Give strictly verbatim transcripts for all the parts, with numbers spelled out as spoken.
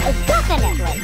definitely.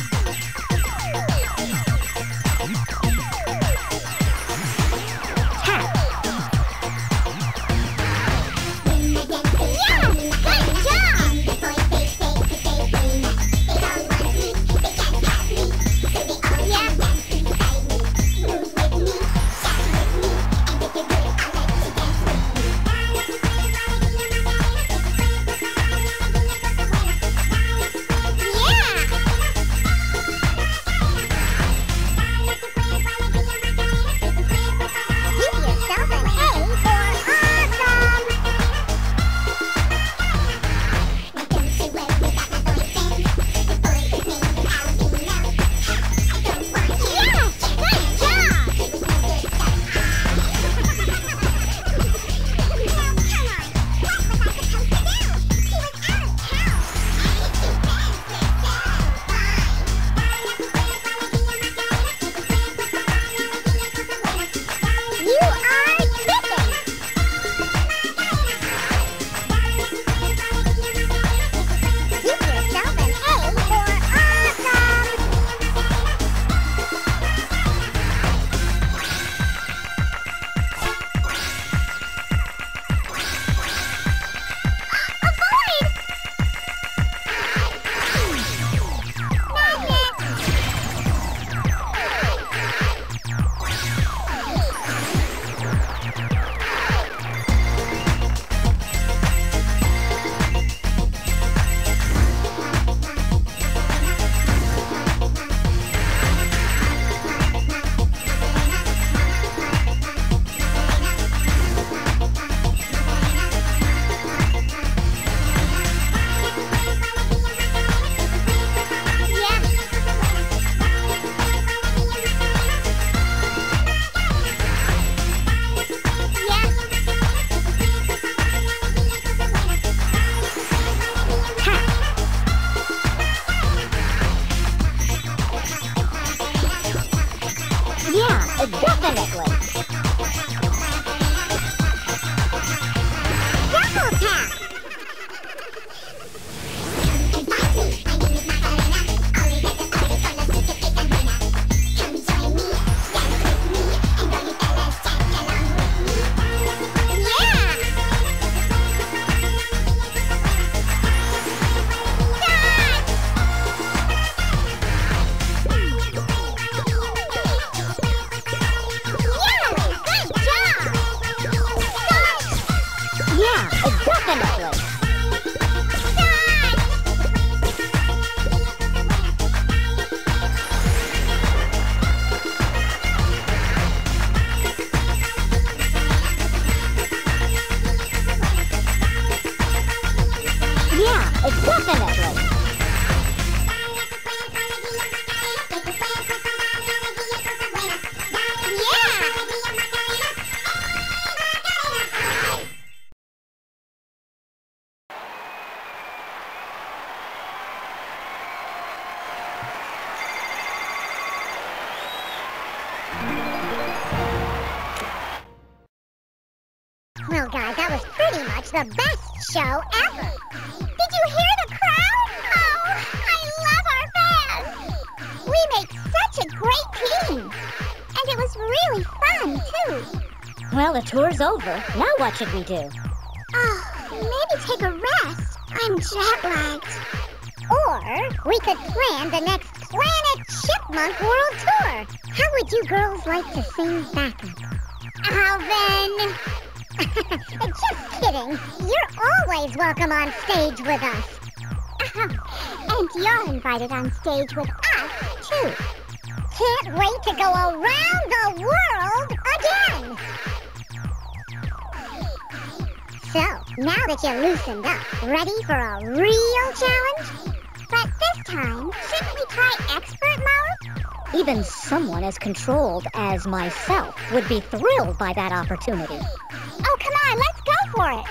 Well, guys, that was pretty much the best show ever. Did you hear the crowd? Oh, I love our fans. We make such a great team. And it was really fun, too. Well, the tour's over. Now what should we do? Oh, maybe take a rest. I'm jet-lagged. Or we could plan the next Planet Chipmunk World Tour. How would you girls like to sing backup? Alvin! Just kidding. You're always welcome on stage with us. And you're invited on stage with us, too. Can't wait to go around the world again! So, now that you're loosened up, ready for a real challenge? But this time, shouldn't we try expert mode? Even someone as controlled as myself would be thrilled by that opportunity. Oh, come on, let's go for it!